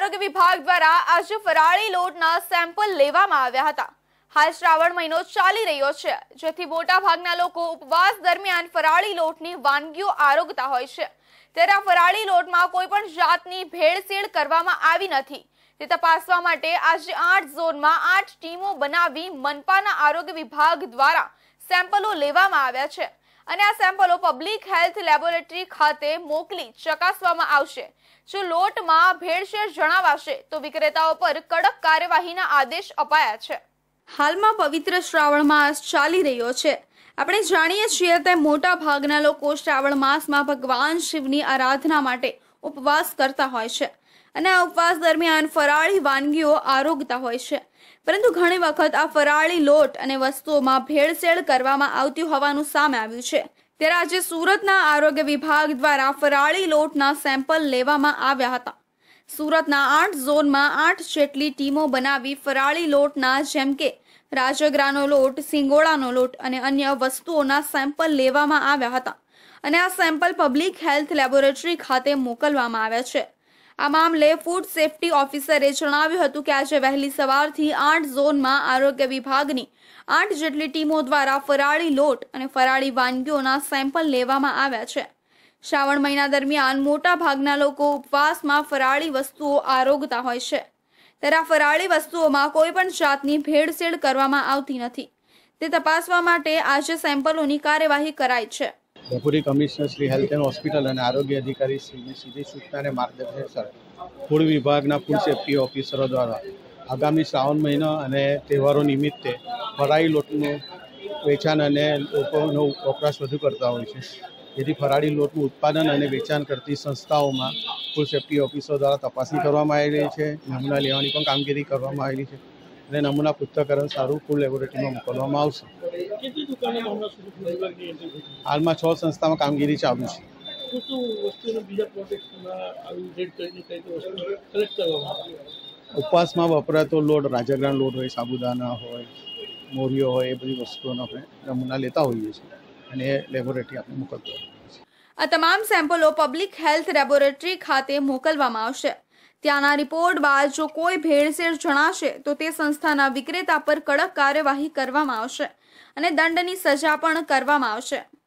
આરોગ્ય વિભાગ દ્વારા આજે ફરાળી લોટના સેમ્પલ લેવામાં આવ્યા હતા। હાલ શ્રાવણ મહિનો ચાલી રહ્યો છે, જેથી મોટા ભાગના લોકો ઉપવાસ દરમિયાન ફરાળી લોટની વાનગીઓ આરોગતા હોય છે। ત્યારે આ ફરાળી લોટમાં કોઈ પણ જાતની ભેળસેળ કરવામાં આવી નથી, તે તપાસવા માટે આજે 8 ઝોનમાં 8 ટીમો બનાવી મનપાના આરોગ્ય વિભાગ દ્વારા સેમ્પલો લેવામાં આવ્યા છે અને આ સેમ્પલો પબ્લિક હેલ્થ લેબોરેટરી ખાતે મોકલી ચકાસવામાં આવશે। જો લોટમાં ભેળસેળ જણાવાશે તો વિક્રેતાઓ પર કડક કાર્યવાહીના આદેશ અપાયા છે। હાલમાં પવિત્ર શ્રાવણ માસ ચાલી રહ્યો છે। આપણે જાણીએ છીએ તેમ મોટા ભાગના લોકો શ્રાવણ માસમાં ભગવાન શિવની આરાધના માટે ઉપવાસ કરતા હોય છે અને આ ઉપવાસ દરમિયાન ફરાળી વાનગીઓ આરોગતા હોય છે, પરંતુ ઘણી વખત આ ફરાળી લોટ અને વસ્તુઓમાં ભેળસેળ કરવામાં આવતી હોવાનું સામે આવ્યું છે। ત્યારે આજે સુરતના આરોગ્ય વિભાગ દ્વારા ફરાળી લોટના સેમ્પલ લેવામાં આવ્યા હતા। સુરતના 8 ઝોનમાં 8 જેટલી ટીમો બનાવી ફરાળી લોટના જેમ કે રાજગરાનો લોટ, સિંગોડાનો લોટ અને અન્ય વસ્તુઓના સેમ્પલ લેવામાં આવ્યા હતા અને આ સેમ્પલ પબ્લિક હેલ્થ લેબોરેટરી ખાતે મોકલવામાં આવ્યા છે। આ મામલે ફૂડ સેફ્ટી ઓફિસરે જણાવ્યું હતું કે આજે વહેલી સવારથી 8 ઝોનમાં આરોગ્ય વિભાગની 8 જેટલી ટીમો દ્વારા ફરાળી લોટ અને ફરાળી વાનગીઓના સેમ્પલ લેવામાં આવ્યા છે। શ્રાવણ મહિના દરમિયાન મોટા ભાગના લોકો ઉપવાસમાં ફરાળી વસ્તુઓ આરોગતા હોય છે, ત્યારે આ ફરાળી વસ્તુઓમાં કોઈ પણ જાતની ભેળસેળ કરવામાં આવતી નથી, તે તપાસવા માટે આજે સેમ્પલોની કાર્યવાહી કરાઈ છે। Deputy commissioner Shri health and hospital અને આરોગ્ય અધિકારી શ્રીની સીધી સૂચના અને માર્ગદર્શન ફૂડ વિભાગના ફૂડ સેફ્ટી ઓફિસરો દ્વારા આગામી શ્રાવણ મહિનો અને તહેવારો નિમિત્તે ફરાળી લોટનું વેચાણ અને લોકોનો વપરાશ વધુ કરતા હોય છે, જેથી ફરાળી લોટનું ઉત્પાદન અને વેચાણ કરતી સંસ્થાઓમાં ફૂડ સેફ્ટી ઓફિસરો દ્વારા તપાસણી કરવામાં આવેલી છે, નમૂના લેવાની પણ કામગીરી કરવામાં આવેલી છે અને નમૂના પૃથ્થકરણ સારું ફૂડ લેબોરેટરીમાં મોકલવામાં આવશે। હાલમાં 6 સંસ્થામાં કામગીરી ચાલુ છે। ઉપવાસમાં વપરાતો લોટ રાજગરાનો લોટ હોય, સાબુદાના હોય, મોરિયો હોય, એ બધી વસ્તુઓનો આપણે નમૂના લેતા હોઈએ છીએ અને એ લેબોરેટરી આપણે મોકલતા હોઈએ છીએ। આ તમામ સેમ્પલો પબ્લિક હેલ્થ લેબોરેટરી ખાતે મોકલવામાં આવશે। ત્યાંના રિપોર્ટ બાદ જો કોઈ ભેળસેળ જણાશે તો તે સંસ્થાના વિક્રેતા પર કડક કાર્યવાહી કરવામાં આવશે અને દંડની સજા પણ કરવામાં આવશે।